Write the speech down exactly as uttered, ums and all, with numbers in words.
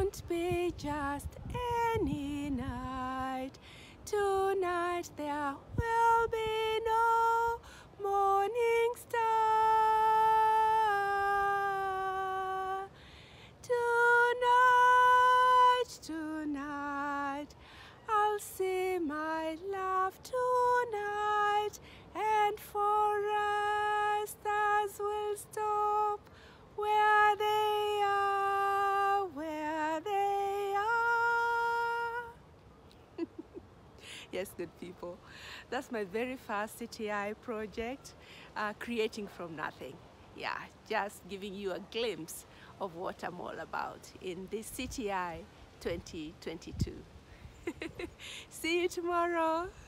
won't be just any night. Tonight there will be no morning star. Tonight, tonight, I'll see my love tonight, and for us stars will stop where they are, where they are. Yes, good people, that's my very first C T I project, uh, creating from nothing. Yeah, just giving you a glimpse of what I'm all about in this C T I twenty twenty-two. See you tomorrow.